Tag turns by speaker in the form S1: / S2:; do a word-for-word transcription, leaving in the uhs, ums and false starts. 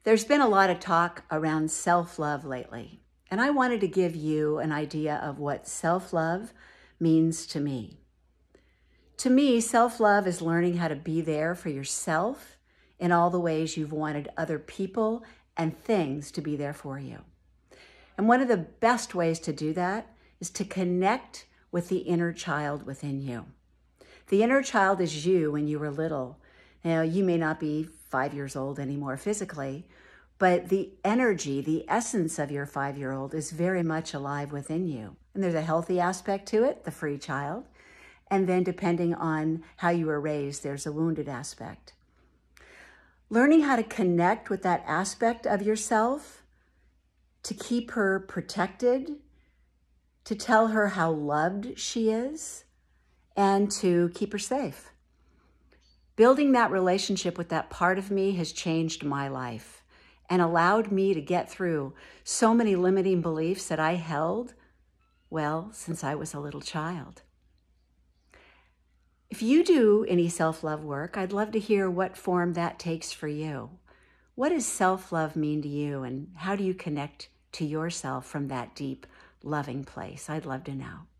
S1: There's been a lot of talk around self-love lately, and I wanted to give you an idea of what self-love means to me. To me, self-love is learning how to be there for yourself in all the ways you've wanted other people and things to be there for you. And one of the best ways to do that is to connect with the inner child within you. The inner child is you when you were little. Now, you may not be five years old anymore physically, but the energy, the essence of your five-year-old is very much alive within you. And there's a healthy aspect to it, the free child. And then depending on how you were raised, there's a wounded aspect. Learning how to connect with that aspect of yourself, to keep her protected, to tell her how loved she is, and to keep her safe. Building that relationship with that part of me has changed my life and allowed me to get through so many limiting beliefs that I held, well, since I was a little child. If you do any self-love work, I'd love to hear what form that takes for you. What does self-love mean to you, and how do you connect to yourself from that deep, loving place? I'd love to know.